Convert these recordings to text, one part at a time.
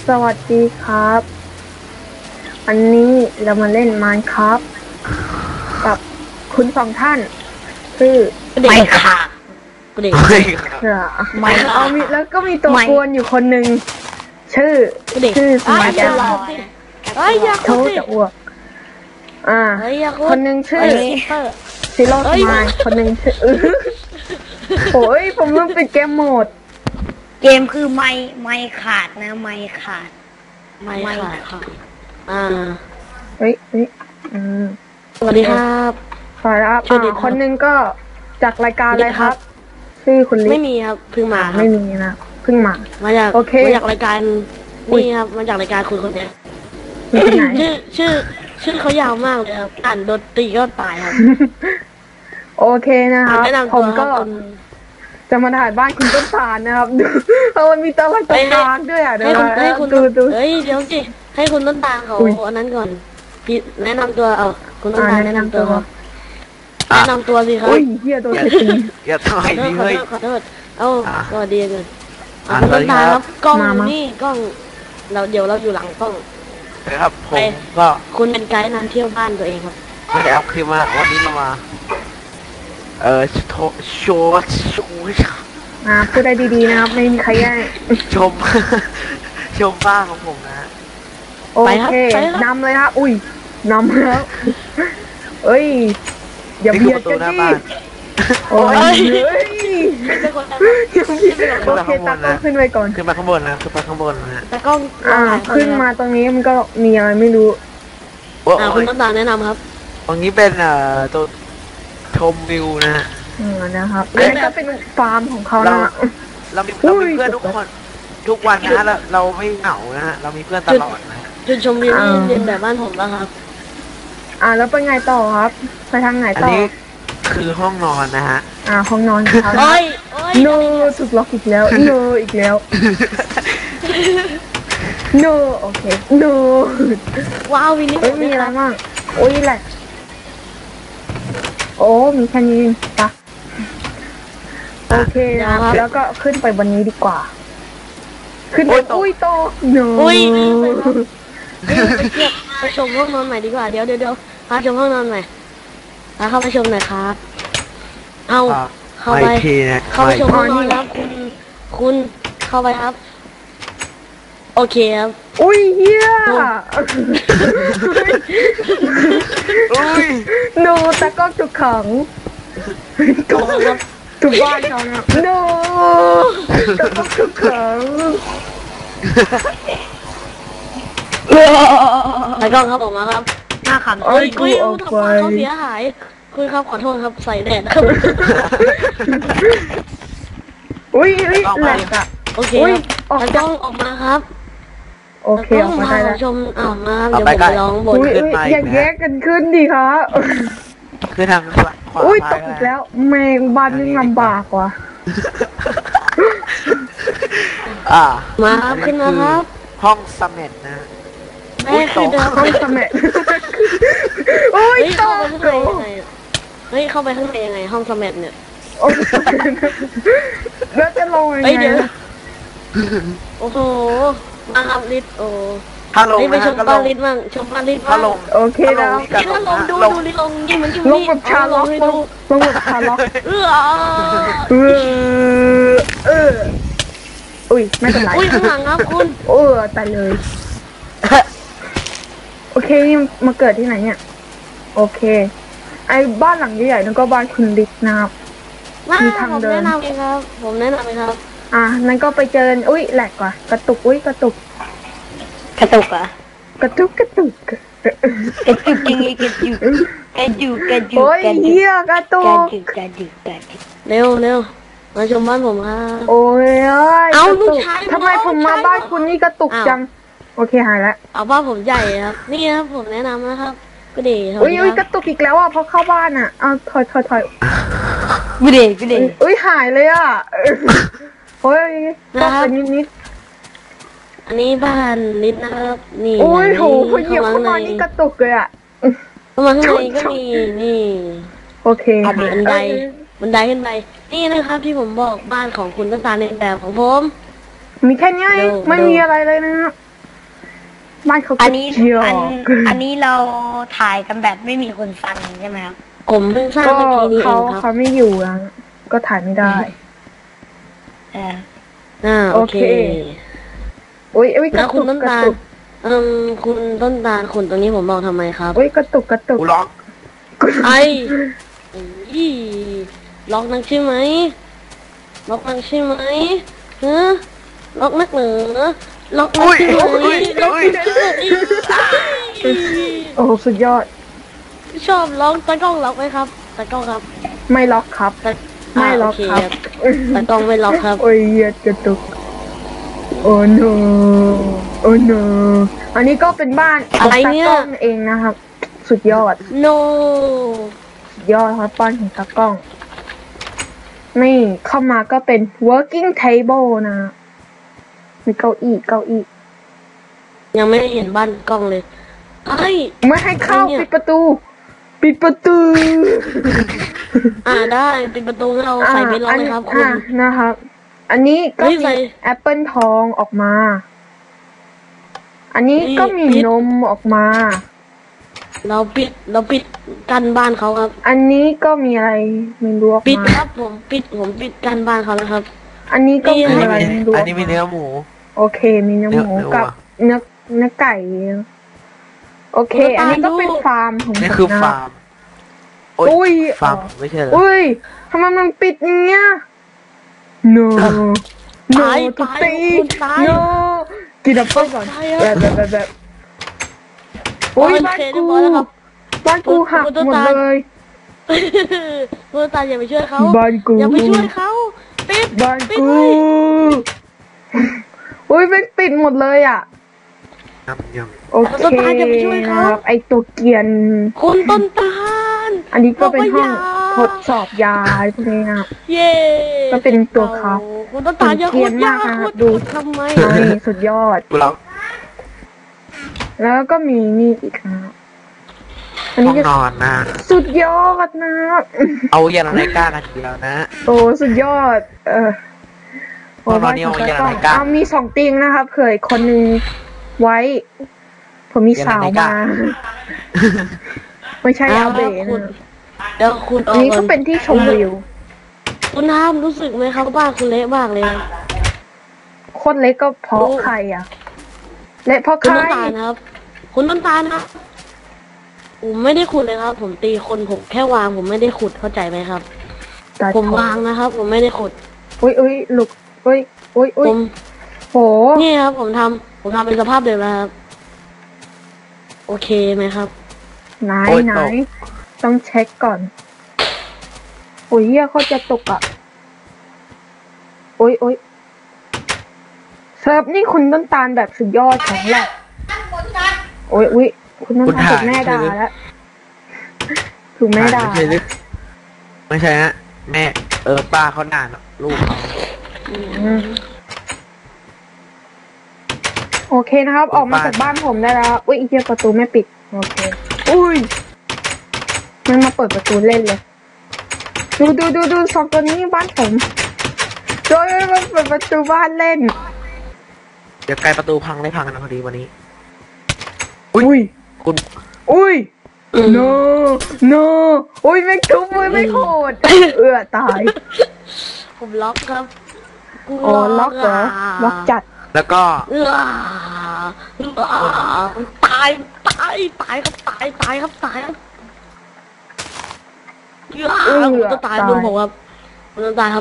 สวัสดีครับอันนี้เรามาเล่น Minecraft กับคุณสองท่านคือไม่ค่ะกูเด็กไม่เอามีแล้วก็มีตัวกวนอยู่คนหนึ่งชื่อสมัยแกโทษจะอ้วกคนหนึ่งชื่อซิโร่สมัยคนหนึ่งชื่อโอ้ยผมต้องปิดเกมโหมดเกมคือไม่ขาดนะไม่ขาดค่ะเฮ้ยสวัสดีครับสวัสดีครับคนหนึ่งก็จากรายการอะไรครับชื่อคุณลิไม่มีครับเพิ่งมาไม่มีนะเพิ่งมาจากมาจากรายการนี่ครับมาจากรายการคุณคนนี้ชื่อเขายาวมากเลยครับอ่านดนตรีก็ตายครับโอเคนะครับผมก็จะมาถ่ายบ้านคุณต้นตาลนะครับดูมันมีตะไลตะกางด้วยอ่ะให้คุณดูเฮ้ยเดี๋ยวสิให้คุณต้นตาลเขาอันนั้นก่อนพี่แนะนำตัวคุณต้นตาลแนะนำตัวแนะนำตัวสิครับโอ้ยเฮียตัวเสียอย่าถ่ายดิเฮ้ยขอโทษสวัสดีกันคุณต้นตาลครับกล้องนี่กล้องเดี๋ยวเราอยู่หลังกล้องครับผมก็คุณเป็นไกด์นำเที่ยวบ้านตัวเองครับไม่ได้เอาคลิปมาวันนี้เรามาโชว์พูดได้ดีๆนะครับไม่มีใครแย่งชมบ้านของผมนะโอเคนำเลยครับอุ้ยนำแล้วเอ้ยอย่าเบียดกันดิโอ้ยโอเคตากล้องขึ้นไปก่อนขึ้นมาข้างบนนะขึ้นมาข้างบนนะตากล้องขึ้นมาตรงนี้มันก็มีอะไรไม่รู้คุณต้นตาลแนะนำครับตรงนี้เป็นตัวชมวิวนะนะครับนี่ก็เป็นฟาร์มของเขานะเรามีเพื่อนทุกวันนะเราไม่เหงานะฮะเรามีเพื่อนตลอดนะจุดชมวิวนี่เรียนแบบบ้านผมแล้วครับแล้วเป็นไงต่อครับไปทางไหนต่ออันนี้คือห้องนอนนะฮะห้องนอนเขาโนถูกล็อกอีกแล้วโนอีกแล้วโนโอเคโนว้าววินนี่มีอะไรบ้างโอ้ยแหละโอ้มีแค่นี้ปะโอเคนะครับแล้วก็ขึ้นไปบนนี้ดีกว่าขึ้นไปอุ้ยโตโนไปชมห้องนอนใหม่ดีกว่าเดี๋ยวพาชมห้องนอนใหม่พาเข้าไปชมหน่อยครับเข้าไปชมห้องนอนครับคุณเข้าไปครับโอเคครับอุ้ยเฮียโนตะก้องถูกขังถูกบ้านเขาเนี่ยโนตะก้องถูกขังตะก้องครับออกมาครับหน้าขันคุยเขาเสียหายคุยครับขอโทษครับใส่แดดครับอุ้ยแหลกอะโอเคตะก้องออกมาครับโอเคออกมาได้แล้วชมมาเดี๋ยวผมไปร้องบนขึ้นไปอย่าแยกกันขึ้นดิครับคือทางขวาตกอีกแล้วแมงบ้านยังลำบากว่ะมาครับขึ้นมาครับห้องเสม็ดนะแม่คือห้องเสม็ดโอ้ยตกเข้าไปข้างในยังไงห้องเสม็ดเนี่ยแล้วจะลงยังไงโอ้โหมาครับลิศโอ้ฮัลโหลไปชมปาลิศบ้างชมปาลิศฮัลโหลโอเคแล้วถ้าลงดูลิศลงยิ่งมันชุ่มลงแบบชาล็อกลงแบบชาล็อกอุ้ยไม่เป็นไรอุ้ยข้างหลังครับคุณตายเลยโอเคนี่มาเกิดที่ไหนเนี่ยโอเคไอ้บ้านหลังใหญ่ๆนั่นก็บ้านคุณลิศนะครับมีทางเดินแนะนำเองครับผมแนะนำเองครับนั่นก็ไปเจออุ้ยแหลกว่ะกระตุกกระตุกอ่ะกระตุกจริงๆกระตุกโอ้ยเหี้ยกระตุกเร็วมาชมบ้านผมครับโอ้ยเอาลูกชายทำไมผมมาบ้านคุณนี่กระตุกจังโอเคหายแล้วเอาบ้านผมใหญ่ครับนี่ครับผมแนะนำนะครับก็ดีอุ้ยกระตุกอีกแล้วพอเข้าบ้านเอาถอยกูดีอุ้ยหายเลยโอ้ยก็นิดอันนี้บ้านลิศนะครับนี่โอ้ยโหพอเหยียบเข้ามานี่กระตุกเลยเข้ามาข้างในก็มีนี่โอเคบันไดขึ้นไปนี่นะครับที่ผมบอกบ้านของคุณต้นตาลในแบบของผมมีแค่นี้ไม่มีอะไรเลยนะบ้านเขาอัก็นนี้เยอะอันนี้เราถ่ายกันแบบไม่มีคนฟังใช่ไหมครับผมเพิ่งสร้างก็เมื่อกี้นี้เอเขางครับเขาไม่อยู่นะก็ถ่ายไม่ได้เออโอเคโอ้ยกแล้ระวคุตุณกต้นกระตาลตุกคุณต้นตาลขุนตรงนี้ผมบอกทำไมครับโอ้ยกระตุกกูล็อกไอ้อีล็อกนักใช่ไหมล็อกนักใช่ไหมฮะล็อกนักเหนือล็อกนักใช่ไหมล็อกนักใช่ไหมโอ้สุดยอดชอบล็อกตากล้องล็อกไหมครับตากล้องครับไม่ล็อกครับ ไม่ล็อกครับตากล้องไม่ล็อกครับโอ้ยเหยียดกระตุกโอ้ no โอ้ no อันนี้ก็เป็นบ้านขอะองไรตาเนี่ยกล้องเองนะครับ สุดยอด no สุดยอดครับบ้านของตากล้อง นี่เข้ามาก็เป็น working table นะ มีเก้าอี้ยังไม่ได้เห็นบ้านกล้องเลยไอ้ไม่ให้เข้าเนี่ยปิดประตู ปิดประตูได้ปิดประตูเราใส่ไม่ล็อกเลยครับคุณนะครับ อันนี้ก็เฮ้ยใส่มีแอปเปิลทองออกมา อันนี้ก็มีปิดนมออกมาเราปิดกันบ้านเขาครับอันนี้ก็มีอะไรไม่รู้ออกปิดมาครับผมปิดกันบ้านเขาแล้วครับอันนี้ก็มีนี่อะไรไม่รู้อันนี้มีเนื้อหมูโอเค มีเนื้อหมูเนื้อกับเนื้อไก่ โอเคเนื้อปลาอันนี้ก็ดูเป็นฟาร์มของนี่ผมคือนะฟาร์มโอ้อุ้ยฟาร์มไม่ใช่เหรออุ้ยทำไมมันปิดอย่างเงี้ย no no ตาย to ตายตีคุณตาย no กินแอปเปิ้ลก่อนตายอะแบบอุ้ยโอบ้านเคเรียกูบร้อยแล้วครับบ้านกูหักคุณต้นหมดตาลเลยคุณตาอย่าไปช่วยเขาบ้านกูอย่าไปช่วยเขาปิดบ้านปิดกูเลยอุ้ยมันปิดหมดเลยอ่ะยำยโอเคต้นตาลอย่าไปช่วยเขานะครับไอตัวเกรียนคุณต้นตาลอันนี้ก็เป็นห้องบอกว่าอย่าทดสอบยาพวกนี้นะครับเย่ก็เป็นตัวเขาคุณต้นตาลอย่าเกรีขุยดนอย่ามากนะครับขุดดูทำไมนี่สุดยอดำกูล็อกแล้วก็มีนี่อีกนะครับอันห้นี้องก็นอนนะสุดยอดนะครับเอายาละไนก้ากันทีเดียวนะโอ้สุดยอดพอเราเนี่ยเอายาอะไรกันเอามี2 เตียงนะครับเผื่ออีกคนนึงไว้ ผมมีสาวมา ไม่ใช่อาเบะคุณนะเดี๋ยวคุณอันนี้ก็เป็นที่ชมวิวคุณน้ำรู้สึกไหมครับบ้านคุณเละมากเลยครับโคตรเล็กก็เพราะใครอ่ะ เละเพราะคุใคณรต้นตาลนะครับ คุณต้นตาลนะครับผมไม่ได้ขุดเลยครับ ผมตีคนผมแค่วางผมไม่ได้ขุดเข้าใจไหมครับ ผมวางนะครับ ผมไม่ได้ขุดอุ้ยลูกอุ้ยผมโหนี่ครับผมทำเป็นสภาพเดิมแล้วครับ โอเคไหมครับไหนโอ๊ยไหนตกต้องเช็คก่อนโอ้ยเหี้ยเขาจะตกอ่ะโอ้ยเซิร์ฟนี่คุณต้นตาลแบบสุดยอดของแหละโอ้ยคุณต้นตาลถูกแม่ด่าแล้วถูกแม่ด่าไม่ใช่หรือไม่ใช่ฮะแม่ป้าเขาด่าลูกเขาอืมโอเคนะครับ ออกมาจากบ้านผมได้แล้วอุ้ยอีเหี้ยประตูไม่ปิดโอเคอุ้ยมันมาเปิดประตูเล่นเลยดูสองตัวนี้บ้านผมโดยมันเปิดประตูบ้านเล่นเดี๋ยวไกลประตูพังได้พังกันนะพอดีวันนี้อุ้ยคุณอุ้ย no อุ้ยไม่ทุบมือไม่โหดตายผมล็อกครับอ๋อล็อกเหรอล็อกจัดแล้วก็ตายครับตายครับผมจะตายบนผมครับผมจะตายครับ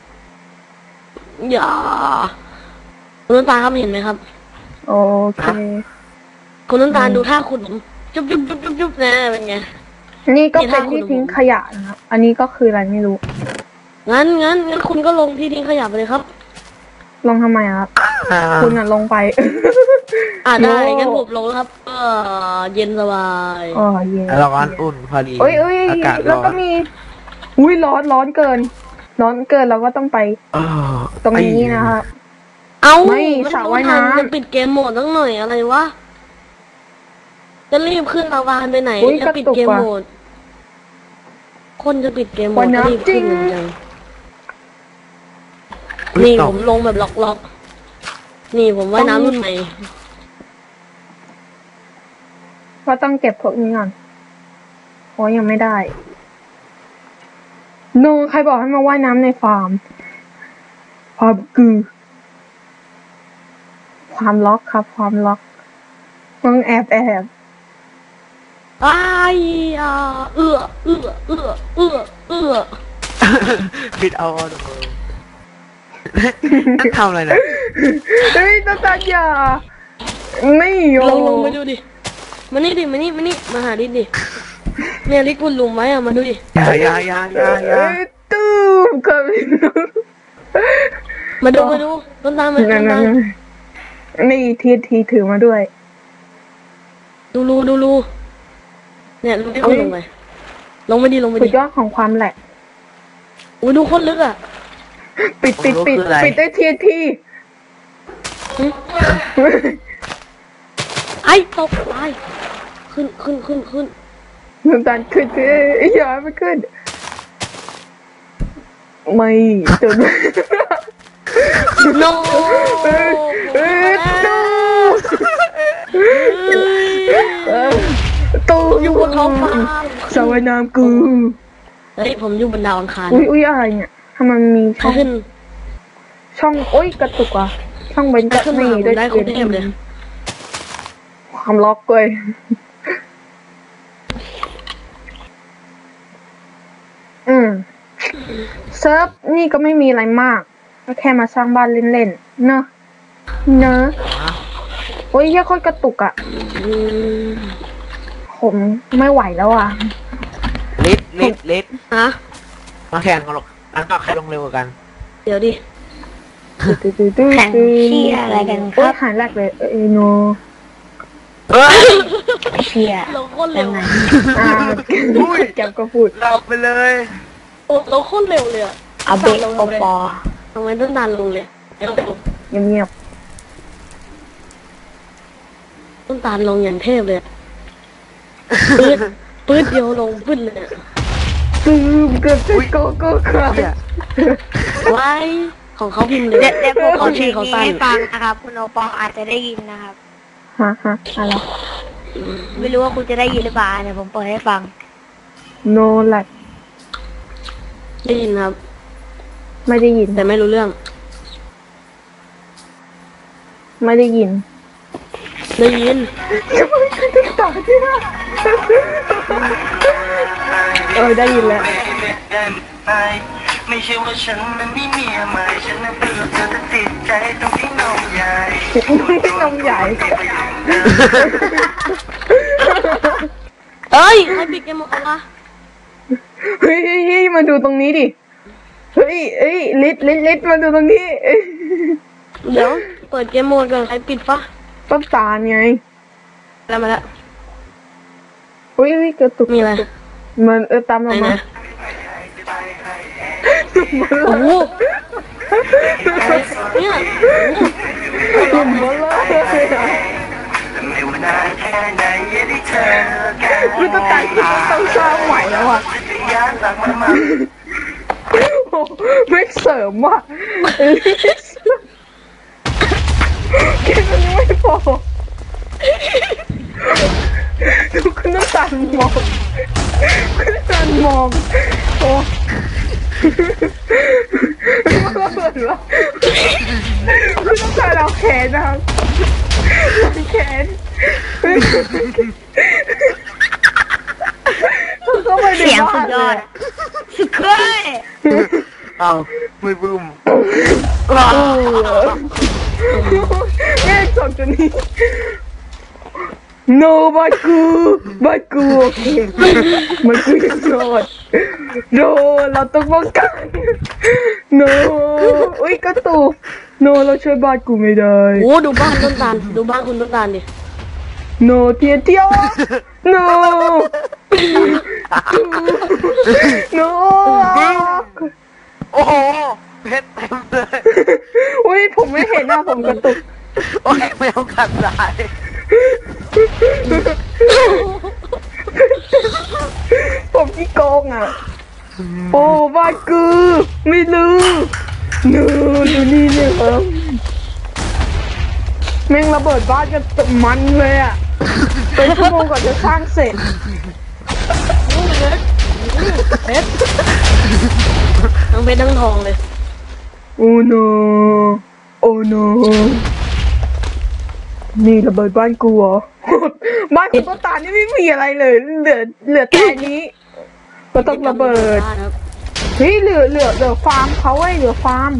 อย่าคุณน้ำตาลครับเห็นไหมครับโอเคคุณน้ำตาลดูท่าคุณผมจุ๊บนะเป็นไงนี่ก็เป็นที่ทิ้งขยะนะครับอันนี้ก็คืออะไรไม่รู้งั้นคุณก็ลงที่ทิ้งขยะไปเลยครับลงทำไมครับ คุณอ่ะลงไปได้งั้นผมลงแล้วครับเย็นสบายอ๋อเย็นร้อนอุ่นพอดีเอ้ยอากาศแล้วร้อก็นมี อุ้ยร้อนเกินเราก็ต้องไปเออตรงนี้นะครับเอาไม่สระว่ายน้ำจะปิดเกมโหมดตั้งหน่อยอะไรวะจะรีบขึ้นมาวานไปไหนอุ๊ยจะปิดเกมกระตุกว่ะโหมดคนจะปิดเกมโหมวัดนจะน้ำรีบขึ้นจริงเหมือนกันอุ๊ยนี่ตผกมลงแบบล็อกนี่ผมว่ายน้ำรุ่นใหม่ว่าต้องเก็บพวกนี้ก่อนโอ้ยังไม่ได้โนใครบอกให้มาว่ายน้ำในฟาร์มความล็อกครับความล็อกต้องแอบอ้ายเอื้อปิดเอานั่นทำอะไรนะเฮ้ยต้องตัดยาไม่โยลงไปดูดิมานี่ดิมานี่มาหาดิดิเนี่ยลิกุลลุมไว้อะมาดูดิอย่าเอ้ยตู้มเกิดมาดูต้นตาลมาต้นตาลนี่ทีถือมาด้วยดูรูเนี่ยลิกุลลงไปดิสุดยอดของความแหลกอุ้ยดูโคตรลึกอ่ะปิดได้ทีไอ้ตกตายขึ้นน้ำตาลขึ้นอย่าไม่ขึ้นไม่จนโนตู้อยู่บนท้องฟ้าสระว่ายน้ำกูเฮ้ยผมอยู่บนดาวอังคารอุ้ยอะไรเนี่ยทำไมมีช่องขึ้นโอ้ยกระตุกอ่ะช่องเบนจะขึ้นไม่มาได้ได้คนเทพเลยความล็อกเลย เซิร์ฟนี่ก็ไม่มีอะไรมากก็แค่มาสร้างบ้านเล่นๆเนอะโอ้ยยังค่อยกระตุกอ่ะผมไม่ไหวแล้วอ่ะลิศฮะมาแข่งกันหรอกอันก็ใครลงเร็วกว่ากันเดี๋ยวดิแข่งเชียร์อะไรกันคโอ้รัยบหายแรกเลยโนเฮ้ยเชียร์เราโคตรเร็วแกก็พูดเราไปเลยโอ้เราโคตรเร็วเลยอะเอาเบกโอปอทำไมต้นตาลลงเลยเร็วเงียบต้นตาลลงอย่างเทพเลยอะปื๊ดเดียวลงปื๊ดเลยอะๆซึมเกือบจะโก็ครับเนี่ยไว้ของเขาพิมพ์เลยเดี๋ยวผมเขาชื่อเขานี้สั้นให้ฟังนะครับ คุณโอปออาจจะได้ยินนะครับฮะอะไรไม่รู้ว่าคุณจะได้ยินหรือเปล่าเนี่ยผมเปิดให้ฟังโนแลกได้ยินครับไม่ได้ยินแต่ไม่รู้เรื่องไม่ได้ยินได้ยินต่อที่ว่าได้ยินแล้วไม่ใช่ว่าฉันนั้นมีเมียใหม่ฉันนั้นเป็นเธอแต่ติดใจตรงที่นมใหญ่นมใหญ่เอ้ยใครปิดเกมหมดวะเฮ้ยมาดูตรงนี้ดิเฮ้ยลิศมาดูตรงนี้เดี๋ยวเปิดเกมโหมดก่อนใครปิดปะต้นตาลไงแล้วมาแล้วเฮ้ยกระตุกมีอะไรมันตามเราไหนมานะโอ้โหเนี่ยกลุ่มเบลอเลยไม่ว่านานแค่ไหนยังได้เธอกันคือต้นตาลที่ต้องสร้างใหม่แล้วอ่ะจะยากหลังมาไม่เสริมว่ะแค่นั้นยังไม่พอดูคุณน้ำตาลมองคุณน้ำตาลมองโอ้ก็เหมือนว่าคุณน้ำตาลเอาแขนนะครับแขนก็ไม่ได้เสียงสุบ้าดยอเลดยสุดเคยเอาไม่บึ้มแม่จบจนนี้ no บ้านกูโอเคมันกูยังรอด no เราต้องป้องกัน no อุ้ยกระตุก no เราช่วยบ้านกูไม่ได้โอ้ดูบ้านต้นตาลดูบ้านคุณต้นตาลดิ no เที่ยว no no โอ้โหเพชรเต็มเลยอุ้ยผมไม่เห็นหน้าผมกระตุกโอ้ยแมวกัดสายผมขี้โกงอ่ะ โอ้บ้านกูไม่รู้นูดูนี่เนี่ยครับแม่งระเบิดบ้านกันมันเลยอ่ะเป็นชั่วโมงก่อนจะสร้างเสร็จเพชรทั้งเพชรทั้งทองเลยโอ้โนโอ้โนนี่ระเบิดบ้านกูเหรอ บ้านคุณต้นตาลนี่ไม่มีอะไรเลย เหลือแต่นี้ ก็ต้องระเบิด เฮ้ยเหลือฟาร์มเขาไว้เหลือฟาร์ม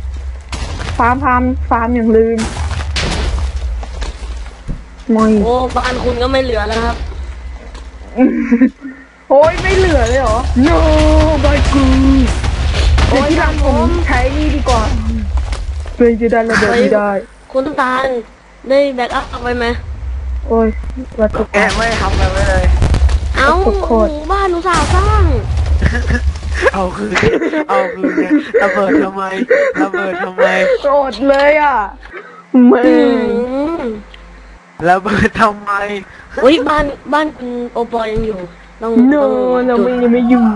อย่างลืมไม่โอ้บ้านคุณก็ไม่เหลือแล้วครับโอ้ยไม่เหลือเลยเหรอ no บายกูโอ้ยที่หลังผมใช้นี่ดีกว่าเพื่อจะได้ระเบิดไม่ได้คุณตาลได้แบ็กอัพเอาไว้ไหมโอ้ยวัตถุแกไม่ทำอะไรไว้เลยเอ้าโคตรบ้านหนูสาวสร้างเอาคืนเนี่ยระเบิดทำไมโกรธเลยอ่ะแม่ระเบิดทำไมอุ้ยบ้านคุณโอปอยังอยู่ต้องโนเราไม่ยังไม่อยู่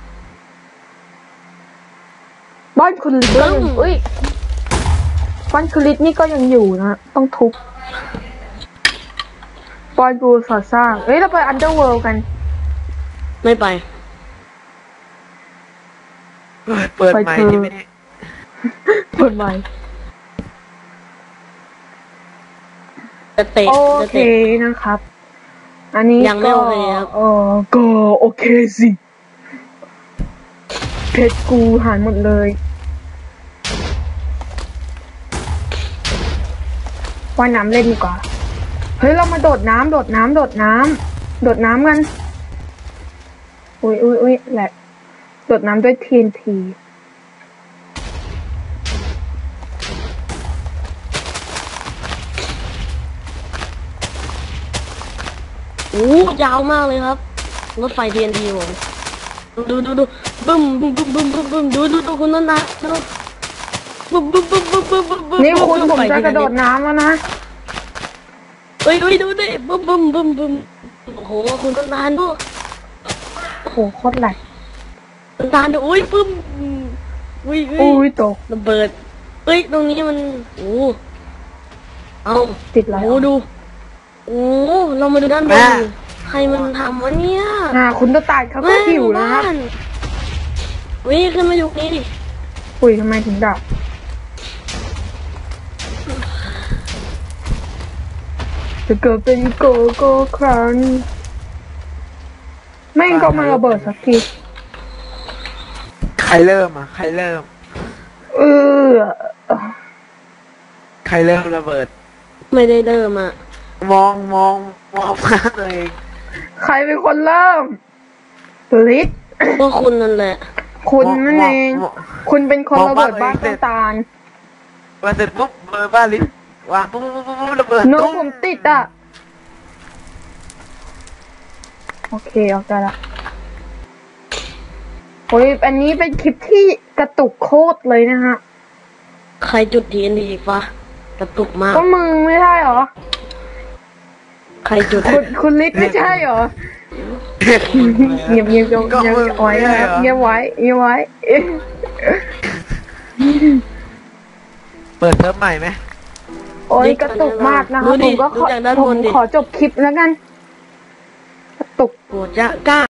บ้านคุณลิศก็ยังอุ้ยบ้านคุณลิศนี่ก็ยังอยู่นะต้องทุบปอยกูสอดสร้างเอ้ยเราไปอันเดอร์เวิลด์กันไม่ไปเปิดใหม่ที่ไม่ได้เปิดใหม่จะเตะโอจะเคเตะนะครับ อันนี้ยังไม่โอเคครับก็โอเคสิเพชรกูหายหมดเลยว่ายน้ำเล่นดีกว่าเฮ้ยเรามาโดดน้ำกันอุ้ยแหละโดดน้ำด้วย TNT โอ้ยาวมากเลยครับรถไฟ TNT ผมดูบึ้มดูคุณต้นนะดูบึ้มนี่คุณผมจะกระโดดน้ำแล้วนะเฮ้ยดูดิบึ้มโอ้โหคุณต้นตาลดูโหโคตรแหลกต้นตาลดูอุ้ยบึ้มอุ้ยตกระเบิดเฮ้ยตรงนี้มันโอ้เอาติดแล้วโอ้ดูโอ้เรามาดูด้านบนใครมันทำวะเนี่ยคุณต้นตาลเขาก็หิวนะครับวิ่งขึ้นมาอยู่นี่ดิอุ้ยทำไมถึงดับจะเกิดเป็นโกโก้ครั้งแม่งก็มาระเบิดสักทีใครเริ่มใครเริ่มระเบิดไม่ได้เริ่มอ่ะมองมาตัวเองใครเป็นคนเริ่มลิศพวกคุณนั่นแหละคุณนั่นเอง คุณเป็นคนระเบิดบ้านต้นตาลมาเสร็จปุ๊บเบอร์บ้านลิ้นวางปุ๊บระเบิดโน้ตผมติดอ่ะ โอเคออกได้ละโอ้ยอันนี้เป็นคลิปที่กระตุกโคตรเลยนะฮะใครจุด TNT ฟ้ากระตุกมากก็มึงไม่ได้เหรอใครจุดคุณลิศไม่ใช่เหรอ เงียบไว้นะครับเงียบไว้เปิดเทอมใหม่ไหมโอ้ยกระตุกมากนะคะผมขอจบคลิปแล้วกัน กระตุกโหจะกล้า